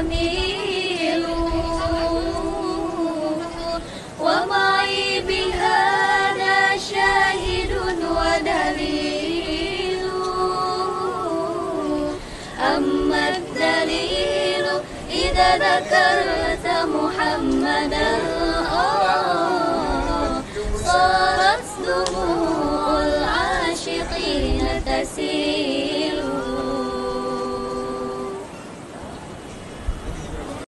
جميل، ومعي بهذا شاهد ودليل. أما الدليل إذا ذكرت محمدا صار